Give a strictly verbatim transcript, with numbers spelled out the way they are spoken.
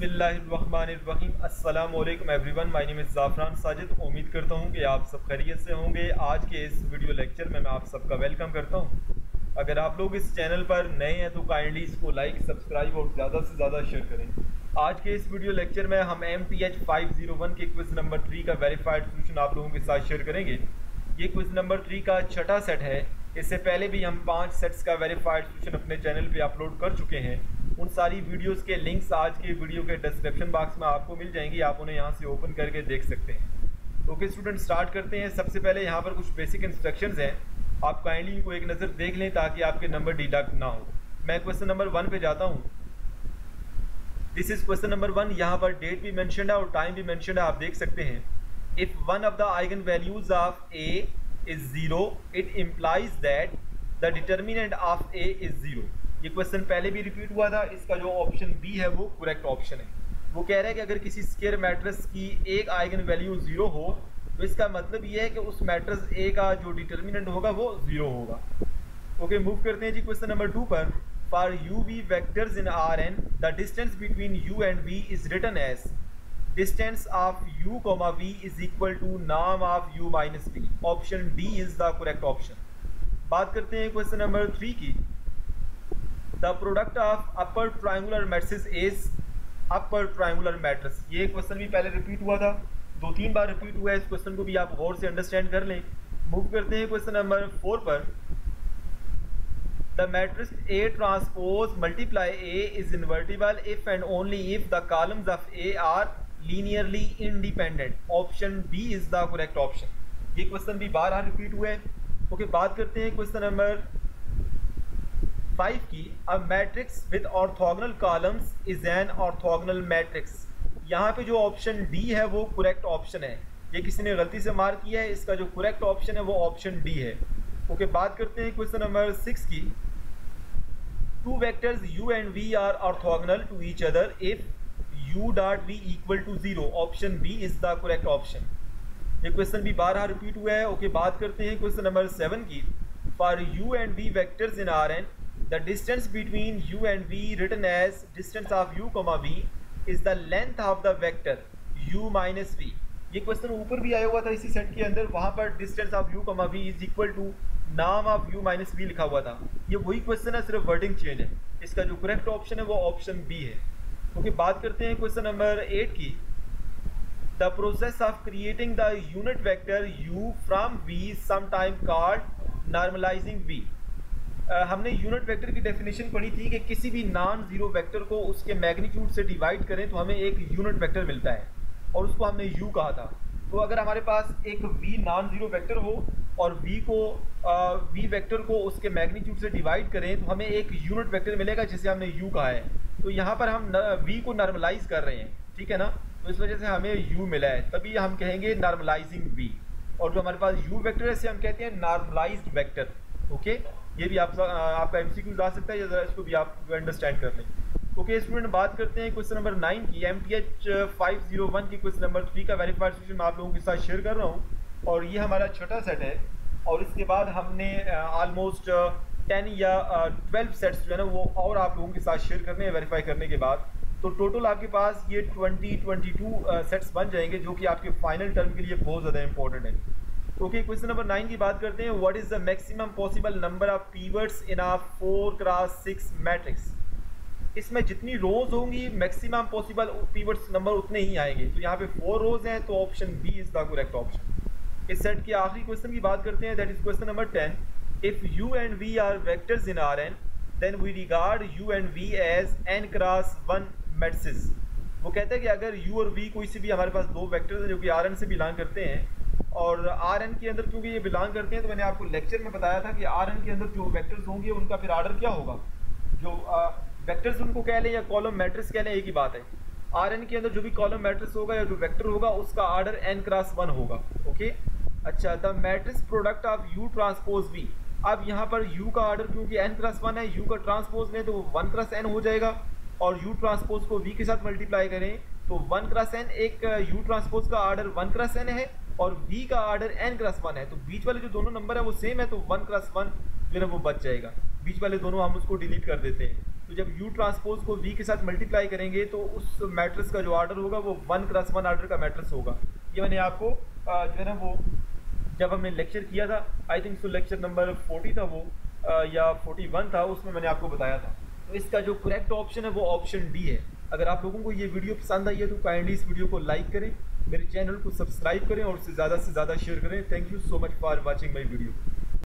बिस्मिल्लाहिर्रहमानिर्रहीम। अस्सलाम वालेकुम everyone, my name is Zafran Sajid. उम्मीद करता हूँ कि आप सब खैरियत से होंगे। आज के इस वीडियो लेक्चर में मैं आप सबका वेलकम करता हूँ। अगर आप लोग इस चैनल पर नए हैं तो काइंडली इसको लाइक, सब्सक्राइब और ज़्यादा से ज़्यादा शेयर करें। आज के इस वीडियो लेक्चर में हम M T H five zero one के क्विज़ नंबर थ्री का वेरीफाइड सोल्यूशन आप लोगों के साथ शेयर करेंगे। ये क्विज़ नंबर थ्री का छठा सेट है। इससे पहले भी हम पाँच सेट्स का वेरीफाइड सोल्यूशन अपने चैनल पे अपलोड कर चुके हैं। उन सारी वीडियोस के लिंक्स आज के वीडियो के डिस्क्रिप्शन बॉक्स में आपको मिल जाएंगी, आप उन्हें यहाँ से ओपन करके देख सकते हैं। ओके स्टूडेंट, स्टार्ट करते हैं। सबसे पहले यहाँ पर कुछ बेसिक इंस्ट्रक्शंस हैं, आप काइंडली इनको एक नज़र देख लें ताकि आपके नंबर डिडक्ट ना हो। मैं क्वेश्चन नंबर वन पे जाता हूँ। This is question number one. यहाँ पर डेट भी मैंशनड है और टाइम भी मैंशनड है, आप देख सकते हैं। If one of the eigenvalues of A is zero, it implies that the determinant of A is zero. ये क्वेश्चन पहले भी रिपीट हुआ था। इसका जो ऑप्शन बी है वो करेक्ट ऑप्शन है। वो कह रहा है कि अगर किसी स्क्वायर मैट्रिक्स की एक आइगन वैल्यू जीरो हो तो इसका मतलब ये है कि उस मैट्रिक्स ए का जो डिटर्मिनेंट होगा वो जीरो होगा। ओके, मूव करते हैं जी क्वेश्चन नंबर टू पर। For u v vectors in R n, the distance between u and v is written as distance of u comma v is equal to नाम of u minus v. Option D is the correct option. बात करते हैं question number three की। The product of upper triangular matrix is upper triangular matrix. ये question भी पहले repeat हुआ था, दो तीन बार रिपीट हुआ है। इस क्वेश्चन को भी आप गौर से अंडरस्टैंड कर लें। मूव करते हैं क्वेश्चन नंबर फोर पर। The matrix A transpose multiply A is invertible if and only if the columns of A are linearly independent. Option B is the correct option. ये क्वेश्चन भी बार बार repeat हुआ है। Okay, बात करते हैं question number five की। A matrix with orthogonal columns is an orthogonal matrix. यहाँ पे जो ऑप्शन डी है वो करेक्ट ऑप्शन है। ये किसी ने गलती से मार्क किया है, इसका जो करेक्ट ऑप्शन है वो ऑप्शन डी है। ओके, बात करते हैं क्वेश्चन नंबर सिक्स की। Two vectors u and v are orthogonal to each other if u dot v equal to zero. Option B is the correct option. ये question भी बारह रिपीट हुआ है। ओके, बात करते हैं क्वेश्चन नंबर सेवन की। For u and v vectors in R n, the distance between u and v written as distance of u comma v is the length of the vector u minus v। ये question ऊपर भी आया हुआ था इसी set के अंदर, वहाँ पर distance of u comma v is equal to नाम of u minus v लिखा हुआ था। ये वही क्वेश्चन है, सिर्फ वर्डिंग चेंज है। इसका जो करेक्ट ऑप्शन है वो ऑप्शन बी है। ओके, बात करते हैं क्वेश्चन नंबर एट की। The process of creating the unit vector u from v sometime called normalizing v। Uh, हमने यूनिट वेक्टर की डेफिनेशन पढ़ी थी कि किसी भी नॉन जीरो वेक्टर को उसके मैग्नीट्यूड से डिवाइड करें तो हमें एक यूनिट वेक्टर मिलता है और उसको हमने u कहा था। तो अगर हमारे पास एक v नॉन जीरो वेक्टर हो और v को uh, v वेक्टर को उसके मैग्नीट्यूड से डिवाइड करें तो हमें एक यूनिट वेक्टर मिलेगा जिसे हमने u कहा है। तो यहाँ पर हम v को नॉर्मलाइज कर रहे हैं, ठीक है ना, तो इस वजह से हमें u मिला है, तभी हम कहेंगे नॉर्मलाइजिंग v। और जो हमारे पास u वेक्टर है इसे हम कहते हैं नॉर्मलाइज्ड वेक्टर। ओके, ये भी आप आपका एमसीक्यू आ सकता है, या जरा इसको भी आप अंडरस्टैंड कर लें। ओके स्टूडेंट, बात करते हैं क्वेश्चन नंबर नाइन की। M T H five zero one की क्वेश्चन नंबर थ्री का वेरीफाइड सोल्यूशन मैं आप लोगों के साथ शेयर कर रहा हूँ और ये हमारा छठा सेट है। और इसके बाद हमने ऑलमोस्ट टेन या ट्वेल्व सेट्स जो है ना वो और आप लोगों के साथ शेयर करने हैं वेरीफाई करने के बाद। तो टोटल आपके पास ये ट्वेंटी ट्वेंटी टू सेट्स बन जाएंगे जो कि आपके फाइनल टर्म के लिए बहुत ज़्यादा इंपॉर्टेंट है। ओके, क्वेश्चन नंबर नाइन की बात करते हैं। What is the maximum possible number of pivots in a four cross six matrix. इसमें जितनी रोज होंगी मैक्सिमम पॉसिबल पिवट्स नंबर उतने ही आएंगे। तो यहाँ पे फोर रोज हैं तो option B is the correct option. इस सेट के आखिरी क्वेश्चन की बात करते हैं, that is question number ten. If u and v are vectors in R n then we regard u and v as n cross one matrix. वो कहता है कि अगर यू और वी कोई से भी हमारे पास दो वेक्टर्स हैं जो कि आर एन से बिलोंग करते हैं, और आर एन के अंदर क्योंकि ये बिलोंग करते हैं तो मैंने आपको लेक्चर में बताया था कि आर एन के अंदर जो वेक्टर्स होंगे उनका फिर आर्डर क्या होगा। जो वेक्टर्स उनको कह लें या कॉलम मैट्रिक्स कह लें, एक ही बात है। आर एन के अंदर जो भी कॉलम मैट्रिक्स होगा या जो वेक्टर होगा उसका आर्डर एन क्रॉस वन होगा। ओके, अच्छा, the matrix product of u transpose v. अब यहाँ पर यू का आर्डर क्योंकि एन क्रॉस वन है, यू का ट्रांसपोज लें तो वन क्रॉस एन हो जाएगा और यू ट्रांसपोज को वी के साथ मल्टीप्लाई करें तो वन क्रॉस एन, एक यू ट्रांसपोज का आर्डर वन क्रॉस एन है और v का आर्डर n क्रॉस वन है। तो बीच वाले जो दोनों नंबर है वो सेम है तो वन क्रॉस वन जो है वो बच जाएगा। बीच वाले दोनों हम उसको डिलीट कर देते हैं। तो जब यू ट्रांसपोज को वी के साथ मल्टीप्लाई करेंगे तो उस मैट्रिक्स का जो ऑर्डर होगा वो वन क्रॉस वन ऑर्डर का मैट्रिक्स होगा। ये मैंने आपको जो है ना वो जब हमने लेक्चर किया था, I think so lecture number forty था वो या फोर्टी वन था, उसमें मैंने आपको बताया था। तो इसका जो करेक्ट ऑप्शन है वो ऑप्शन डी है। अगर आप लोगों को ये वीडियो पसंद आई है तो काइंडली इस वीडियो को लाइक करें, मेरे चैनल को सब्सक्राइब करें और उससे ज़्यादा से ज़्यादा शेयर करें। Thank you so much for watching my video.